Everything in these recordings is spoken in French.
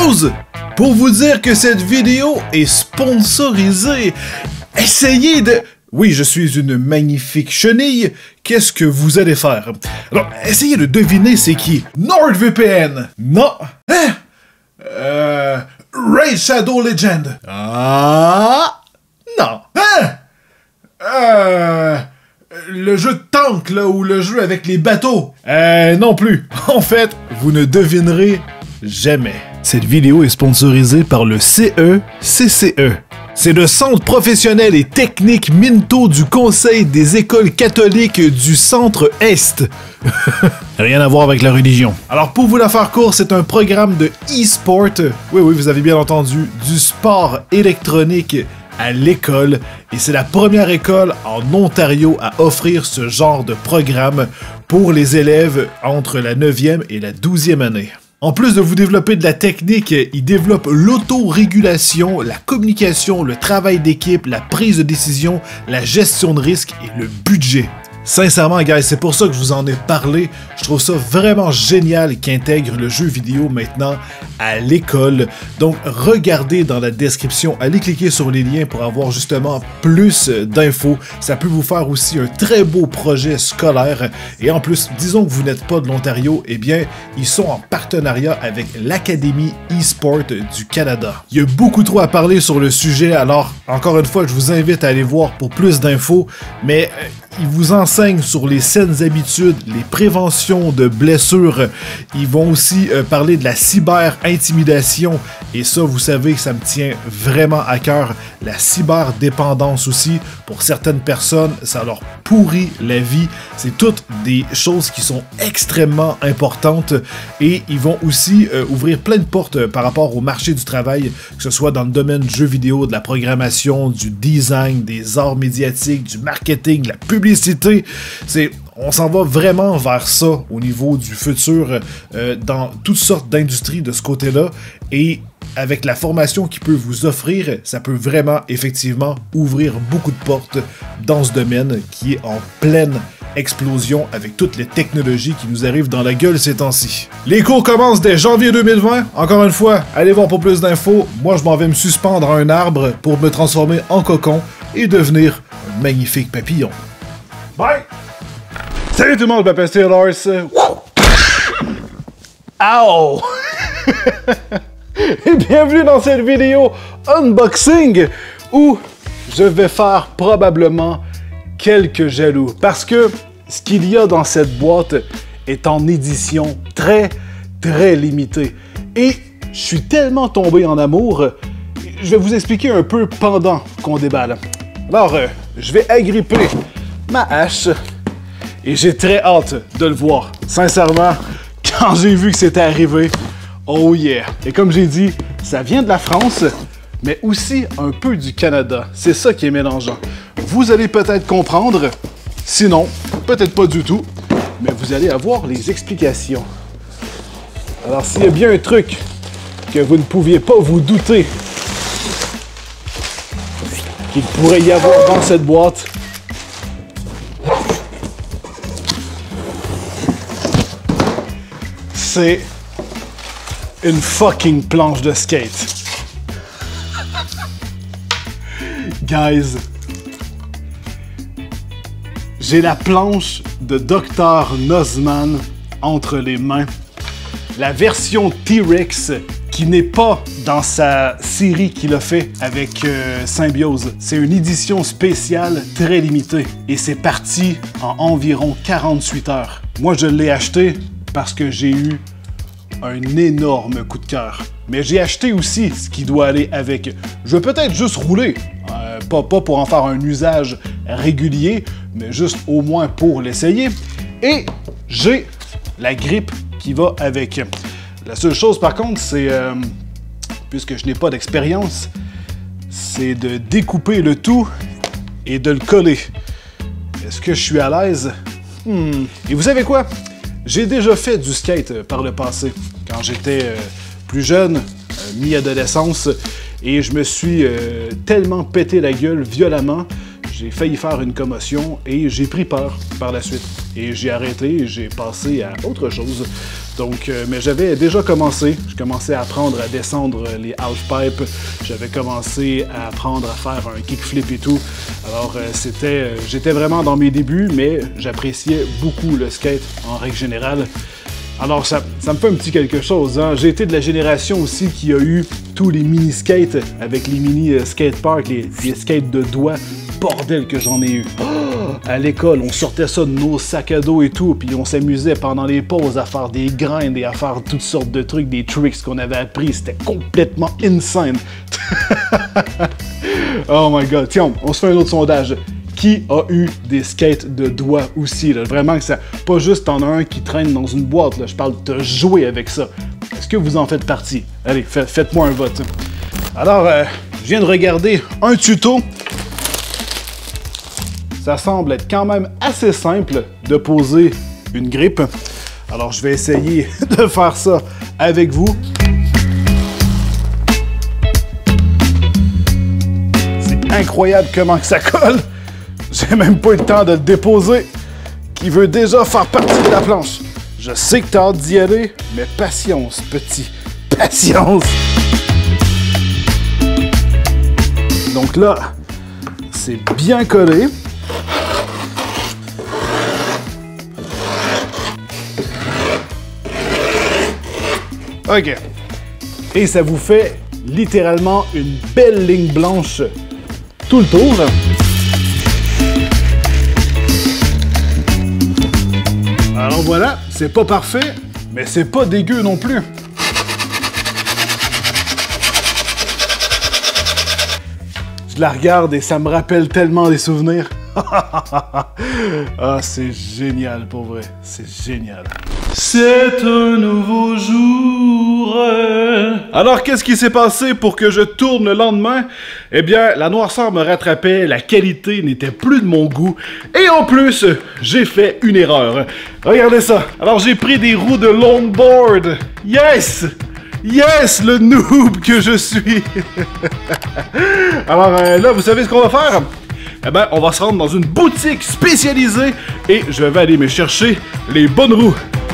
pause pour vous dire que cette vidéo est sponsorisée. Essayez de... Oui, je suis une magnifique chenille. Qu'est-ce que vous allez faire? Alors, essayez de deviner c'est qui. NordVPN. Non. Hein? Raid Shadow Legend. Ah. Non. Hein? Le jeu de tank, là, ou le jeu avec les bateaux. Non plus. En fait, vous ne devinerez jamais. Cette vidéo est sponsorisée par le CECCE. C'est le Centre professionnel et technique Minto du Conseil des écoles catholiques du Centre-Est. Rien à voir avec la religion. Alors pour vous la faire courte, c'est un programme de e-sport, oui, vous avez bien entendu, du sport électronique à l'école, et c'est la première école en Ontario à offrir ce genre de programme pour les élèves entre la 9e et la 12e année. En plus de vous développer de la technique, il développe l'autorégulation, la communication, le travail d'équipe, la prise de décision, la gestion de risque et le budget. Sincèrement, guys, c'est pour ça que je vous en ai parlé. Je trouve ça vraiment génial qu'ils intègrent le jeu vidéo maintenant à l'école. Donc, regardez dans la description, allez cliquer sur les liens pour avoir justement plus d'infos. Ça peut vous faire aussi un très beau projet scolaire. Et en plus, disons que vous n'êtes pas de l'Ontario, eh bien, ils sont en partenariat avec l'Académie e-sport du Canada. Il y a beaucoup trop à parler sur le sujet, alors encore une fois, je vous invite à aller voir pour plus d'infos, mais... Ils vous enseignent sur les saines habitudes, les préventions de blessures. Ils vont aussi parler de la cyber-intimidation. Et ça, vous savez que ça me tient vraiment à cœur. La cyberdépendance aussi. Pour certaines personnes, ça leur pourrit la vie. C'est toutes des choses qui sont extrêmement importantes. Et ils vont aussi ouvrir plein de portes par rapport au marché du travail, que ce soit dans le domaine du jeu vidéo, de la programmation, du design, des arts médiatiques, du marketing, la publicité. On s'en va vraiment vers ça au niveau du futur dans toutes sortes d'industries de ce côté-là, et avec la formation qu'il peut vous offrir, ça peut vraiment effectivement ouvrir beaucoup de portes dans ce domaine qui est en pleine explosion avec toutes les technologies qui nous arrivent dans la gueule ces temps-ci. Les cours commencent dès janvier 2020. Encore une fois, allez voir pour plus d'infos. Moi, je m'en vais me suspendre à un arbre pour me transformer en cocon et devenir un magnifique papillon. Bye! Salut tout le monde, je m'appelle Steelers. Ow! Et bienvenue dans cette vidéo unboxing où je vais faire probablement quelques jaloux. Parce que ce qu'il y a dans cette boîte est en édition très limitée. Et je suis tellement tombé en amour, je vais vous expliquer un peu pendant qu'on déballe. Alors, je vais agripper ma hache et j'ai très hâte de le voir. Sincèrement, quand j'ai vu que c'était arrivé, oh yeah! Et comme j'ai dit, ça vient de la France, mais aussi un peu du Canada. C'est ça qui est mélangeant. Vous allez peut-être comprendre, sinon, peut-être pas du tout, mais vous allez avoir les explications. Alors, s'il y a bien un truc que vous ne pouviez pas vous douter qu'il pourrait y avoir dans cette boîte, c'est une fucking planche de skate. Guys, j'ai la planche de Dr. Nozman entre les mains. La version T-Rex qui n'est pas dans sa série qu'il a fait avec Symbiose. C'est une édition spéciale très limitée et c'est parti en environ 48 heures. Moi, je l'ai acheté parce que j'ai eu un énorme coup de cœur. Mais j'ai acheté aussi ce qui doit aller avec. Je vais peut-être juste rouler, pas pour en faire un usage régulier, mais juste au moins pour l'essayer. Et j'ai la grippe qui va avec. La seule chose par contre, c'est, puisque je n'ai pas d'expérience, c'est de découper le tout et de le coller. Est-ce que je suis à l'aise? Et vous savez quoi? J'ai déjà fait du skate par le passé, quand j'étais plus jeune, mi-adolescence, et je me suis tellement pété la gueule violemment, j'ai failli faire une commotion et j'ai pris peur par la suite. Et j'ai arrêté et j'ai passé à autre chose. Donc, mais j'avais déjà commencé. Je commençais à apprendre à descendre les halfpipes. J'avais commencé à apprendre à faire un kickflip et tout. Alors, j'étais vraiment dans mes débuts, mais j'appréciais beaucoup le skate en règle générale. Alors, ça me fait un petit quelque chose, hein. J'ai été de la génération aussi qui a eu tous les mini-skates avec les mini-skateparks, les skates de doigts. Bordel que j'en ai eu. Oh, à l'école, on sortait ça de nos sacs à dos et tout, puis on s'amusait pendant les pauses à faire des grinds et à faire toutes sortes de trucs, des tricks qu'on avait appris. C'était complètement insane. Oh my god. Tiens, on se fait un autre sondage. Qui a eu des skates de doigts aussi? Là? Vraiment que ça. Pas juste t'en as un qui traîne dans une boîte, là. Je parle de jouer avec ça. Est-ce que vous en faites partie? Allez, faites-moi un vote. Alors, je viens de regarder un tuto. Ça semble être quand même assez simple de poser une grippe. Alors, je vais essayer de faire ça avec vous. C'est incroyable comment que ça colle. J'ai même pas eu le temps de le déposer, qui veut déjà faire partie de la planche. Je sais que t'as hâte d'y aller, mais patience, petit. Patience! Donc là, c'est bien collé. OK. Et ça vous fait littéralement une belle ligne blanche tout le tour. Là. Alors voilà, c'est pas parfait, mais c'est pas dégueu non plus. Je la regarde et ça me rappelle tellement des souvenirs. Ah, c'est génial pour vrai, c'est génial. C'est un nouveau jour. Alors, qu'est-ce qui s'est passé pour que je tourne le lendemain? Eh bien, la noirceur me rattrapait, la qualité n'était plus de mon goût, et en plus, j'ai fait une erreur. Regardez ça. Alors, j'ai pris des roues de longboard. Yes! Yes, le noob que je suis! Alors là, vous savez ce qu'on va faire? Eh ben, on va se rendre dans une boutique spécialisée et je vais aller me chercher les bonnes roues.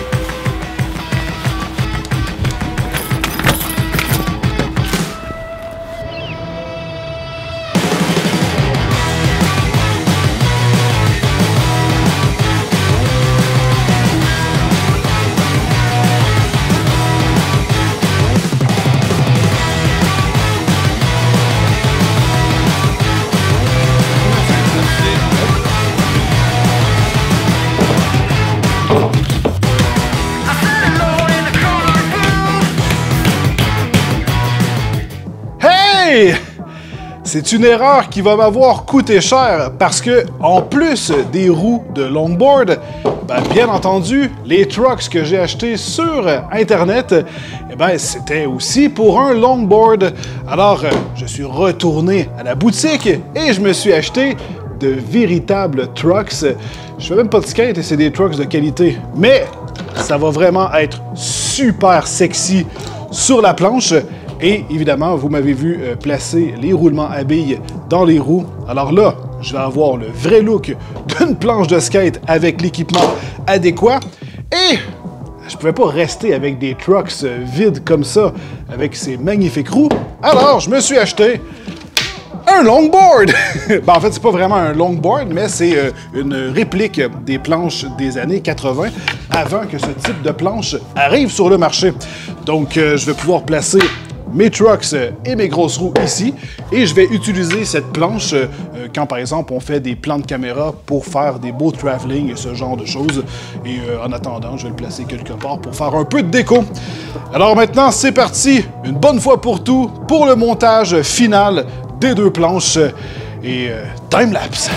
C'est une erreur qui va m'avoir coûté cher parce que, en plus des roues de longboard, ben, bien entendu, les trucks que j'ai achetés sur Internet, eh ben, c'était aussi pour un longboard. Alors, je suis retourné à la boutique et je me suis acheté de véritables trucks. Je fais même pas de skate et c'est des trucks de qualité. Mais ça va vraiment être super sexy sur la planche. Et évidemment, vous m'avez vu placer les roulements à billes dans les roues. Alors là, je vais avoir le vrai look d'une planche de skate avec l'équipement adéquat. Et je pouvais pas rester avec des trucks vides comme ça, avec ces magnifiques roues. Alors, je me suis acheté un longboard! Ben, en fait, c'est pas vraiment un longboard, mais c'est une réplique des planches des années 80, avant que ce type de planche arrive sur le marché. Donc, je vais pouvoir placer mes trucks et mes grosses roues ici, et je vais utiliser cette planche quand, par exemple, on fait des plans de caméra pour faire des beaux travelling et ce genre de choses. Et en attendant, je vais le placer quelque part pour faire un peu de déco. Alors maintenant, c'est parti, une bonne fois pour tout, pour le montage final des deux planches et time-lapse.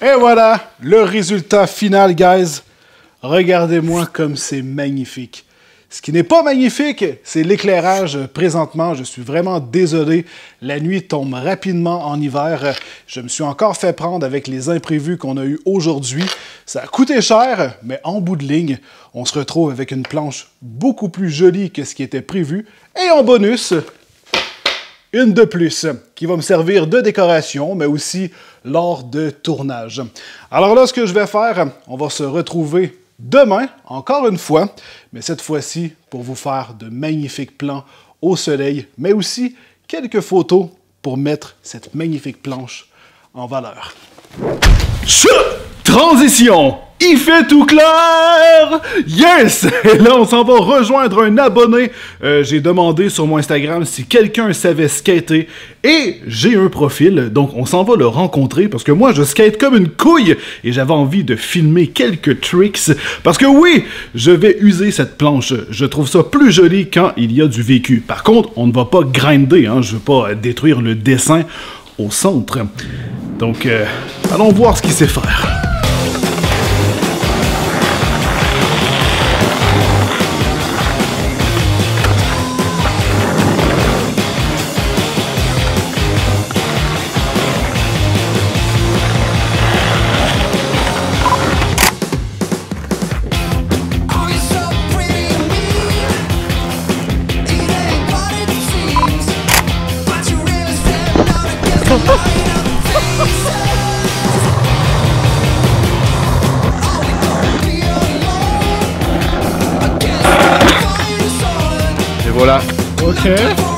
Et voilà, le résultat final, guys. Regardez-moi comme c'est magnifique. Ce qui n'est pas magnifique, c'est l'éclairage présentement. Je suis vraiment désolé. La nuit tombe rapidement en hiver. Je me suis encore fait prendre avec les imprévus qu'on a eu aujourd'hui. Ça a coûté cher, mais en bout de ligne, on se retrouve avec une planche beaucoup plus jolie que ce qui était prévu. Et en bonus, une de plus, qui va me servir de décoration, mais aussi lors de tournage. Alors là, ce que je vais faire, on va se retrouver demain, encore une fois, mais cette fois-ci pour vous faire de magnifiques plans au soleil, mais aussi quelques photos pour mettre cette magnifique planche en valeur. Transition! Il fait tout clair! Yes! Et là, on s'en va rejoindre un abonné. J'ai demandé sur mon Instagram si quelqu'un savait skater. Et j'ai un profil, donc on s'en va le rencontrer parce que moi, je skate comme une couille. Et j'avais envie de filmer quelques tricks. Parce que oui, je vais user cette planche. Je trouve ça plus joli quand il y a du vécu. Par contre, on ne va pas grinder, hein. Je ne veux pas détruire le dessin au centre. Donc, allons voir ce qu'il sait faire. Et voilà. OK.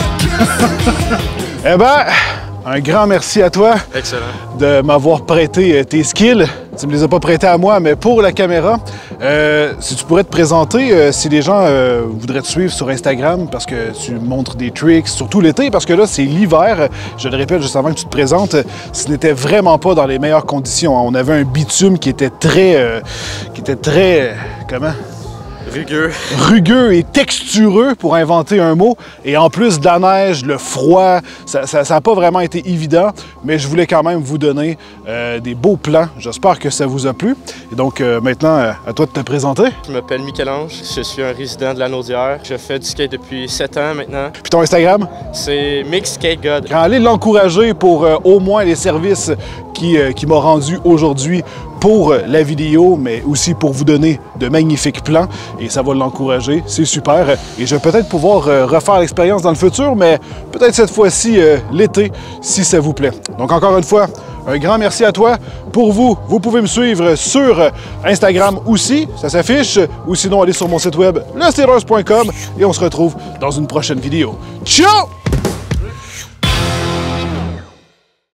Eh ben, un grand merci à toi. Excellent. De m'avoir prêté tes skills. Tu me les as pas prêtés à moi, mais pour la caméra. Si tu pourrais te présenter, si les gens voudraient te suivre sur Instagram, parce que tu montres des tricks, surtout l'été, parce que là, c'est l'hiver. Je le répète juste avant que tu te présentes, ce n'était vraiment pas dans les meilleures conditions. On avait un bitume qui était très... comment? Rugueux et textureux, pour inventer un mot. Et en plus de la neige, le froid, ça n'a pas vraiment été évident, mais je voulais quand même vous donner des beaux plans. J'espère que ça vous a plu. Et donc maintenant, à toi de te présenter. Je m'appelle Michel-Ange, je suis un résident de la Naudière. Je fais du skate depuis 7 ans maintenant. Puis ton Instagram? C'est Mix Skate God. Allez l'encourager pour au moins les services qui m'a rendu aujourd'hui pour la vidéo, mais aussi pour vous donner de magnifiques plans. Et ça va l'encourager, c'est super. Et je vais peut-être pouvoir refaire l'expérience dans le futur, mais peut-être cette fois-ci l'été, si ça vous plaît. Donc encore une fois, un grand merci à toi. Pour vous, vous pouvez me suivre sur Instagram aussi, ça s'affiche, ou sinon allez sur mon site web, lesteelers.com, et on se retrouve dans une prochaine vidéo. Ciao!